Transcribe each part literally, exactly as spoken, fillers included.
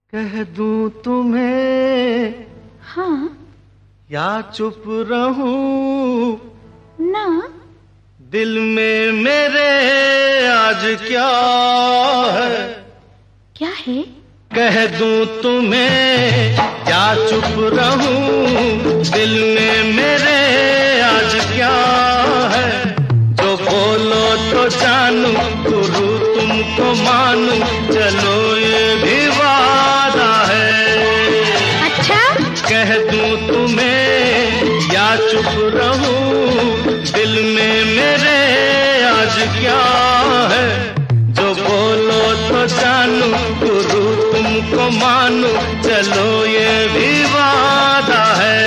कह दूं तुम्हें हाँ या चुप रहूं ना, दिल में मेरे आज क्या है? क्या है? कह दूं तुम्हें या चुप रहूं, दिल में मेरे आज क्या है? जो बोलो तो जानू, गुरु तुमको मानू, चलो ये भी वादा है। अच्छा? कह दूं तुम्हें या चुप रहूं, दिल में मेरे आज क्या है? जो बोलो तो जानू, गुरु तुमको मानू, चलो ये भी वादा है।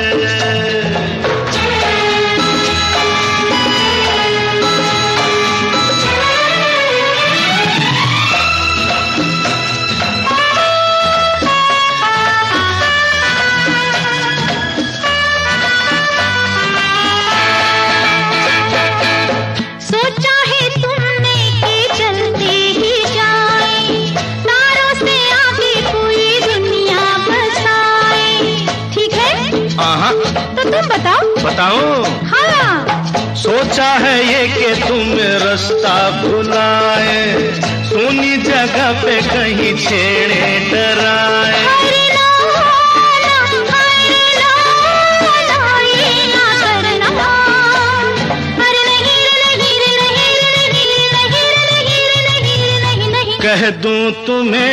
तो तुम बताओ। बताओ? हाँ। सोचा है ये कि तुम रास्ता भुलाए, सोनी जगह पे कहीं छेड़े डराए। कह दूं तुम्हें